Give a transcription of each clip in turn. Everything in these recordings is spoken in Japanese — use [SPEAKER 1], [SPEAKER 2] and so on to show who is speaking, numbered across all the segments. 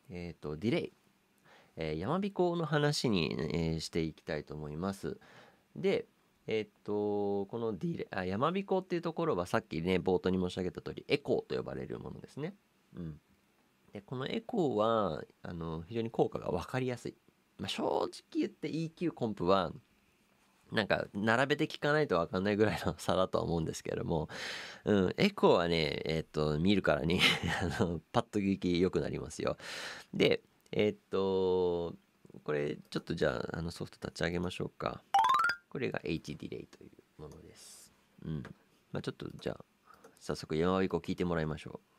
[SPEAKER 1] ディレイ、やまびこの話に、していきたいと思います。で、このやまびこっていうところはさっきね冒頭に申し上げた通りエコーと呼ばれるものですね。でこのエコーは非常に効果が分かりやすい。正直言って EQ コンプはなんか並べて聞かないと分かんないぐらいの差だとは思うんですけれども、エコーはね見るからにパッと聞き良くなりますよ。でこれちょっとじゃあソフト立ち上げましょうか。これが H ディレイというものです。ちょっとじゃあ早速やまびこ聞いてもらいましょ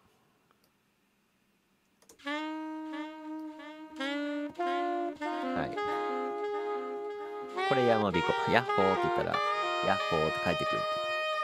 [SPEAKER 1] う。はい。これやまびこ。ヤッホーって言ったら、ヤッホーって帰ってくるっていう。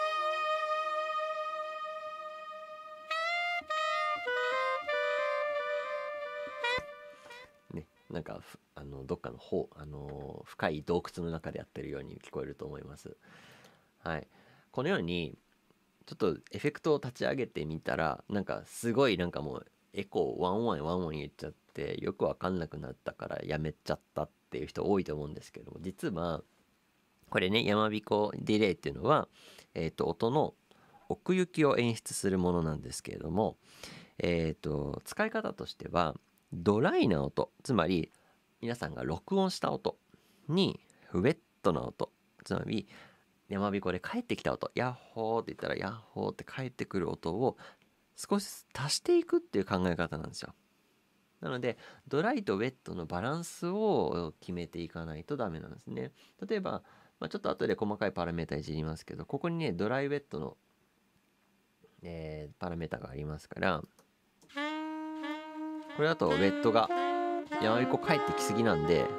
[SPEAKER 1] ね、なんかどっかの深い洞窟の中でやってるように聞こえると思います。はい。このようにちょっとエフェクトを立ち上げてみたら、なんかすごいなんかもうエコーワンワンワンワン言っちゃってよくわかんなくなったからやめちゃったっていう人多いと思うんですけども、実はこれね、やまびこディレイっていうのは、音の奥行きを演出するものなんですけれども、使い方としてはドライな音、つまり皆さんが録音した音にウェットな音、つまりやまびこで帰ってきた音、ヤッホーって言ったらヤッホーって帰ってくる音を少しずつ足していくっていう考え方なんですよ。なのでドライとウェットのバランスを決めていかないとダメなんですね。例えば、ちょっと後で細かいパラメータいじりますけど、ここにねドライウェットの、パラメータがありますから、これだとウェットがやまびこ帰ってきすぎなんで、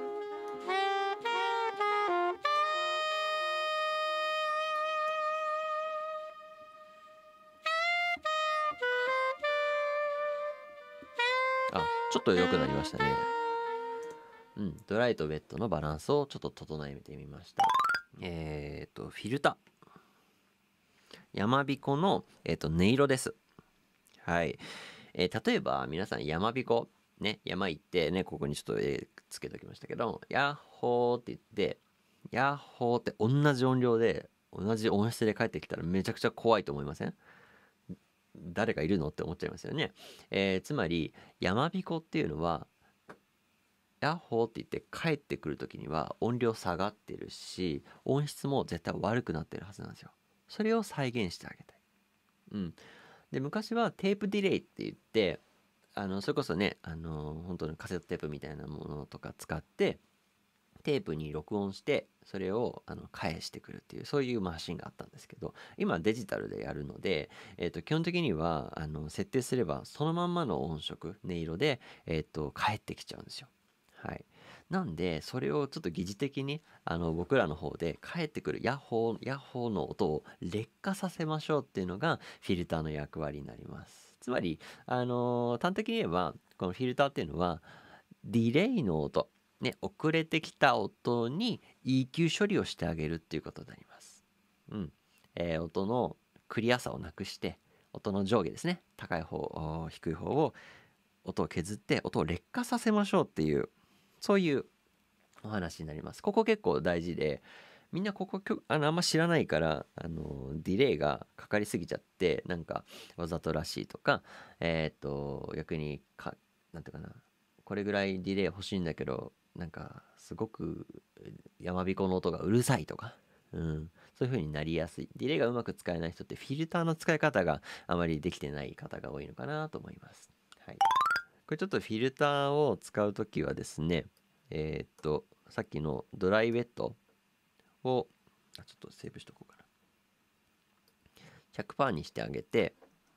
[SPEAKER 1] ちょっと良くなりましたね。ドライとウェットのバランスをちょっと整えてみました。フィルター。やまびこの、音色です。はい。例えば皆さんやまびこ、ね、山行ってね、ここにちょっとつけておきましたけど、ヤッホーって言って、ヤッホーって同じ音量で、同じ音質で帰ってきたらめちゃくちゃ怖いと思いません？誰かいるのって思っちゃいますよね。つまり、やまびこっていうのは、ヤッホーって言って帰ってくる時には音量下がってるし、音質も絶対悪くなってるはずなんですよ。それを再現してあげたい。で昔はテープディレイって言って、それこそね本当にカセットテープみたいなものとか使ってテープに録音してそれを返してくるっていう、そういうマシンがあったんですけど、今デジタルでやるので、基本的には設定すればそのまんまの音色音色で、返ってきちゃうんですよ。はい。なんでそれをちょっと疑似的に僕らの方で返ってくるヤッホーヤッホーの音を劣化させましょうっていうのがフィルターの役割になります。つまり端的に言えばこのフィルターっていうのはディレイの音ね、遅れてきた音に EQ 処理をしてあげるっていうことになります。音のクリアさをなくして音の上下ですね、高い方低い方を音を削って音を劣化させましょうっていう、そういうお話になります。ここ結構大事で、みんなここあんま知らないからディレイがかかりすぎちゃってなんかわざとらしいとか、逆になんていうかな、これぐらいディレイ欲しいんだけどなんかすごくやまびこの音がうるさいとか、そういう風になりやすい。ディレイがうまく使えない人ってフィルターの使い方があまりできてない方が多いのかなと思います。はい。これちょっとフィルターを使うときはですね、さっきのドライウェットをちょっとセーブしとこうかな。100% にしてあげて、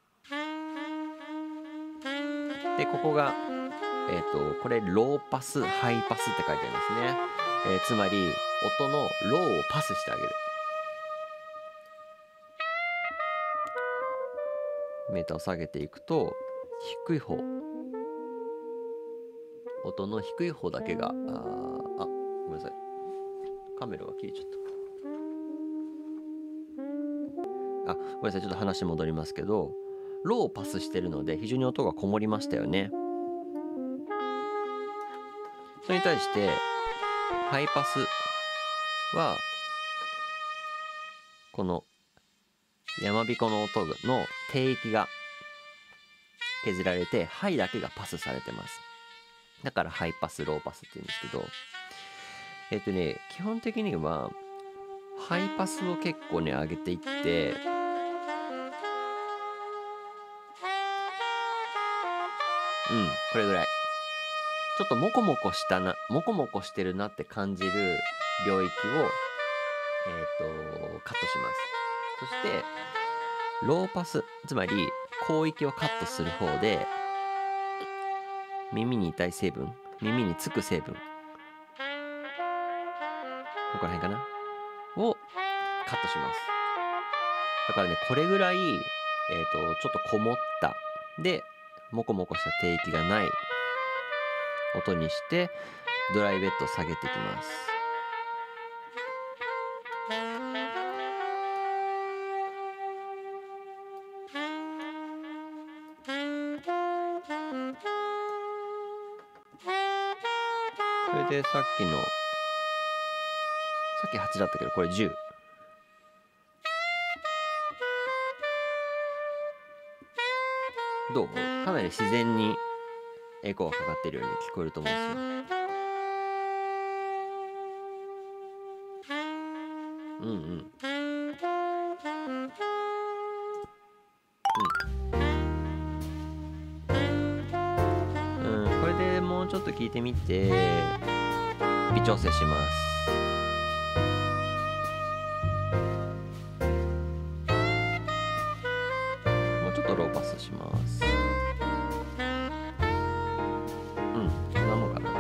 [SPEAKER 1] でここがこれローパスハイパスって書いてありますね。つまり音のローをパスしてあげる。メーターを下げていくと低い方、音の低い方だけがごめんなさい、カメラが切れちゃった。ごめんなさい、ちょっと話戻りますけど、ローをパスしてるので非常に音がこもりましたよね。 それに対してハイパスはこのやまびこの音の低域が削られてハイだけがパスされてます。だからハイパスローパスって言うんですけど、基本的にはハイパスを結構ね上げていって、これぐらいちょっとモコモコしてるなって感じる領域をカットします。そしてローパス、つまり広域をカットする方で耳に痛い成分、耳につく成分、ここら辺かなをカットします。だからね、これぐらいちょっとこもったでモコモコした低域がない音にしてドライベッドを下げていきます。それでさっき8だったけどこれ10。どう？かなり自然にエコーがかかってるように聞こえると思うんですよ。これでもうちょっと聞いてみて微調整します。もうちょっとローパスします。こんなもんかな。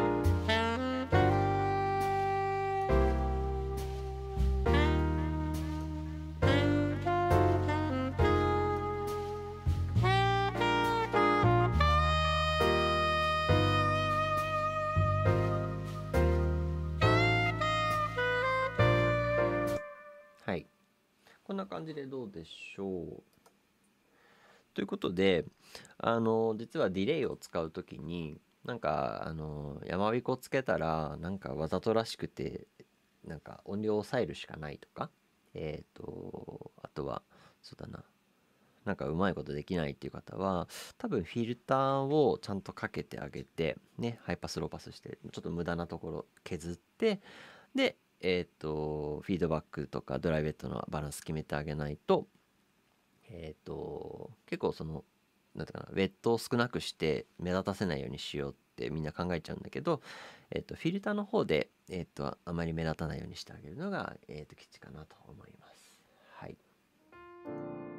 [SPEAKER 1] はい、こんな感じでどうでしょう。ということで実はディレイを使うときになんかやまびこつけたらなんかわざとらしくてなんか音量を抑えるしかないとか、あとはそうだな、なんかうまいことできないっていう方は多分フィルターをちゃんとかけてあげてね、ハイパスローパスしてちょっと無駄なところ削って、でフィードバックとかドライベットのバランス決めてあげないと結構なんていうかな、ウェットを少なくして目立たせないようにしようってみんな考えちゃうんだけど、フィルターの方であまり目立たないようにしてあげるのが吉かなと思います。はい。